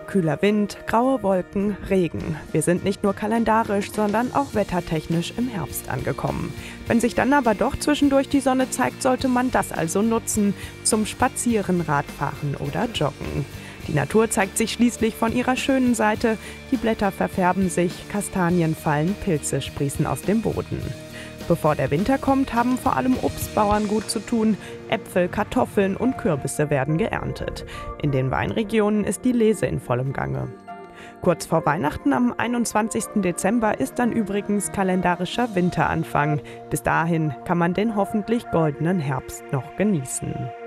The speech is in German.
Kühler Wind, graue Wolken, Regen. Wir sind nicht nur kalendarisch, sondern auch wettertechnisch im Herbst angekommen. Wenn sich dann aber doch zwischendurch die Sonne zeigt, sollte man das also nutzen zum Spazieren, Radfahren oder Joggen. Die Natur zeigt sich schließlich von ihrer schönen Seite. Die Blätter verfärben sich, Kastanien fallen, Pilze sprießen aus dem Boden. Bevor der Winter kommt, haben vor allem Obstbauern gut zu tun. Äpfel, Kartoffeln und Kürbisse werden geerntet. In den Weinregionen ist die Lese in vollem Gange. Kurz vor Weihnachten am 21. Dezember ist dann übrigens kalendarischer Winteranfang. Bis dahin kann man den hoffentlich goldenen Herbst noch genießen.